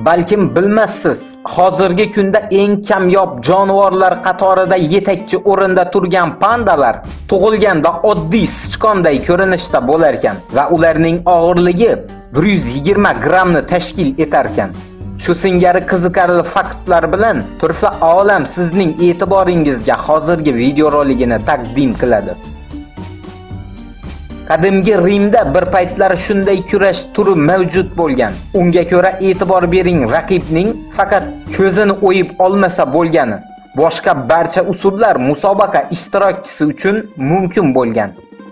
Balkim bilmassiz, hozirgi kunda eng kamyob jonivorlar qatorida yetakchi o'rinda turgan pandalar tug'ilganda oddiy sichqonday ko'rinishda bo'lar ekan va ularning og'irligi 120 grammni tashkil etar ekan. Shu singari qiziqarli faktlar bilan turfa olam sizning e'tiboringizga hozirgi videorolikni taqdim qiladi. Qadimgi Rimda bir paytlar shunday kurash turi mavjud bo'lgan. Unga ko'ra e'tibor bering, raqibning faqat ko'zini o'yib olmasa bo'lgani. Boshqa barcha usullar musobaqa ishtirokchisi uchun mumkin bo'lgan.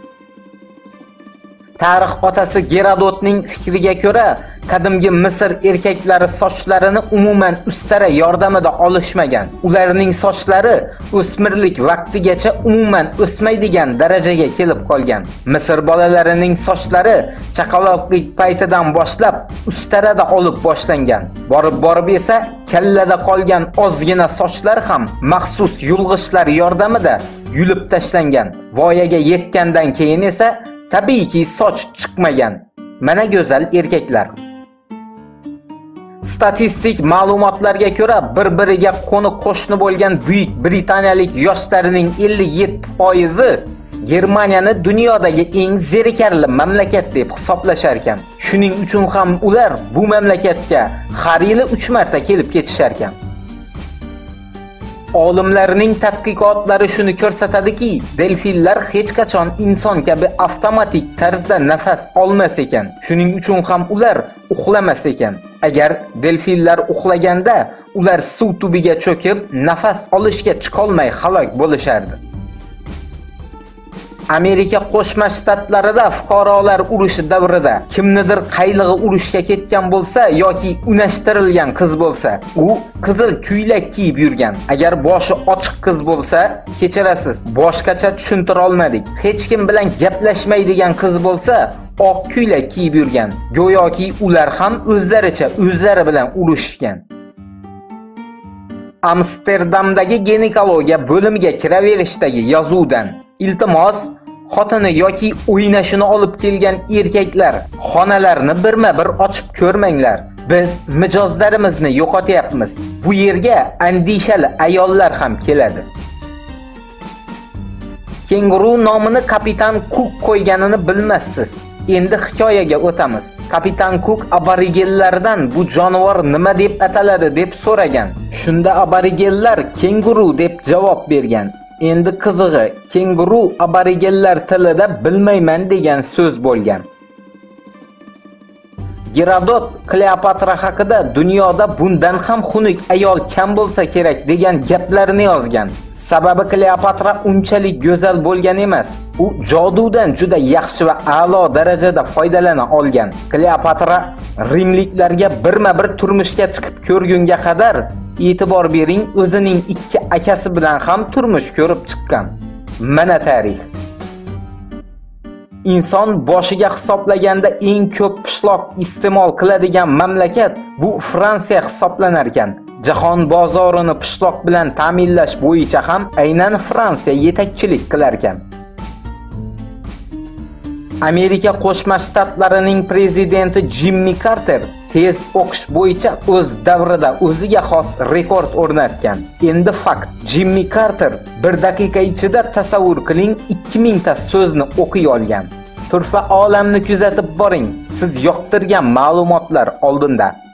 Tarix otasi Gerodotning fikriga ko'ra, qadimgi Misr erkaklari sochlarini umuman ustara yordamida olishmagan. Ularning sochlari o'smirlik vaqtigacha umuman o'smaydigan darajaga kelib qolgan. Misr bolalarining sochlari chaqaloqlik paytidan boshlab ustarada olib boshlangan. Borib esa kallada qolgan ozgina sochlar ham maxsus yulg'ichlar yordamida yulib tashlangan. Voyaga yetgandan keyin esa tabiiyki soch chiqmagan. Mana go'zal erkaklar. Statistik ma'lumotlarga ko'ra, bir-biriga qo'ni-qo'shni bo'lgan Buyuk Britaniyalik yoshlarining 57% Germaniyani dunyodagi eng zerikarli mamlakat deb hisoblashar ekan. Shuning uchun ham ular bu mamlakatga har yili 3 marta kelib ketishar ekan. Olimlarning tadqiqotlari shuni ko'rsatadiki, delfinlar hech qachon inson kabi avtomatik tarzda nafas olmas ekan. Shuning uchun ham ular uxlamas ekan. Agar delfinlar uxlaganda, ular suv tubiga cho'kib, nafas olishga chiqolmay halok bo'lishardi. Amerika Qo'shma Shtatlarida fuqarolar urushi davrida kimnidir qaylig'i urushga ketgan bo'lsa yoki unashtirilgan qiz bo'lsa, u qizil ko'ylak kiyib yurgan. Agar boshi ochiq qiz bo'lsa, kechirasiz, boshqacha tushuntira olmadik. Hech kim bilan gaplashmaydigan qiz bo'lsa, oq ko'ylak kiyib yurgan. Go'yoki ular ham o'zlari bilan urushgan. Amsterdamdagi ginekologiya bo'limiga kiraverishdagi yozuvdan: iltimos, xotini yoki o'ynashini olib kelgan erkaklar xonalarni birma-bir ochib ko'rmanglar. Biz mijozlarimizni yo'qotyapmiz. Bu yerga andishali ayollar ham keladi. Kenguru nomini kapitan Cook qo'yganini bilmassiz. Endi hikoyaga o'tamiz. Kapitan Cook aborigenlardan bu jonivor nima deb ataladi deb so'ragan. Shunda aborigenlar kenguru deb javob bergan. Endi qizig'i, kenguru aborigenlar tilida bilmayman degan so'z bo'lgan. Gerodot Kleopatra haqida dunyoda bundan ham xunuk ayol kam bo'lsa kerak degan gaplarni yozgan. Sababi Kleopatra unchalik go'zal bo'lgan emas. U jodudan juda yaxshi va a'lo darajada foydalana olgan. Kleopatra rimliklarga birma-bir turmushga chiqib ko'rgunga qadar e'tibor bering, o'zining 2 akasi bilan ham turmush ko'rib chiqqan. Mana tarix. Inson boshiga hisoblaganda eng ko'p pishloq iste'mol qiladigan mamlakat bu Fransiya hisoblanar ekan. Jahon bozorini pishloq bilan ta'minlash bo'yicha ham aynan Fransiya yetakchilik qilar ekan. Amerika Qo'shma Shtatlarining prezidenti Jimmy Carter tez o'qish bo'yicha o'z davrida o'ziga xos rekord o'rnatgan. Endi fakt, Jimmy Carter 1 daqiqa ichida tasavvur qiling 2000 ta so'zni o'qiy olgan. Turfa olamni kuzatib boring. Siz yoqtirgan ma'lumotlar oldinda.